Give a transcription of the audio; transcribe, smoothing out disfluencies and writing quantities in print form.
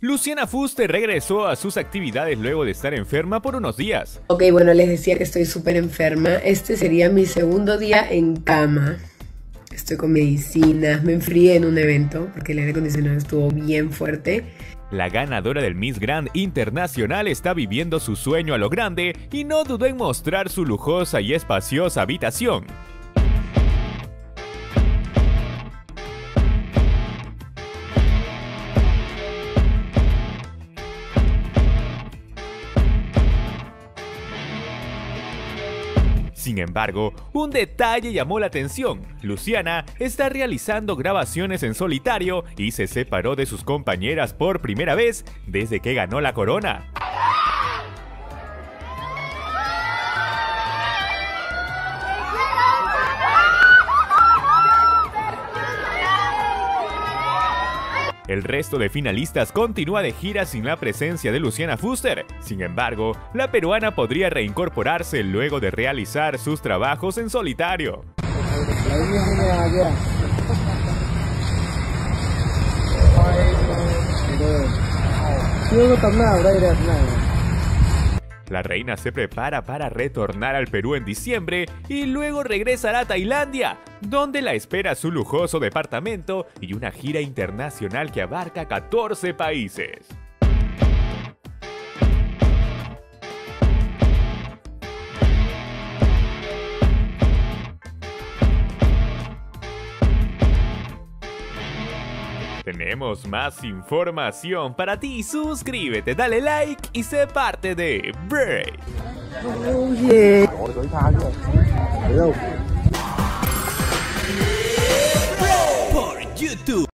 Luciana Fuster regresó a sus actividades luego de estar enferma por unos días. Ok, bueno, les decía que estoy súper enferma. Este sería mi segundo día en cama. Estoy con medicinas, me enfrié en un evento porque el aire acondicionado estuvo bien fuerte. La ganadora del Miss Grand Internacional está viviendo su sueño a lo grande y no dudó en mostrar su lujosa y espaciosa habitación. Sin embargo, un detalle llamó la atención. Luciana está realizando grabaciones en solitario y se separó de sus compañeras por primera vez desde que ganó la corona. El resto de finalistas continúa de gira sin la presencia de Luciana Fuster. Sin embargo, la peruana podría reincorporarse luego de realizar sus trabajos en solitario. La reina se prepara para retornar al Perú en diciembre y luego regresará a Tailandia, donde la espera su lujoso departamento y una gira internacional que abarca 14 países. Tenemos más información para ti. Suscríbete, dale like y sé parte de Break. Por YouTube.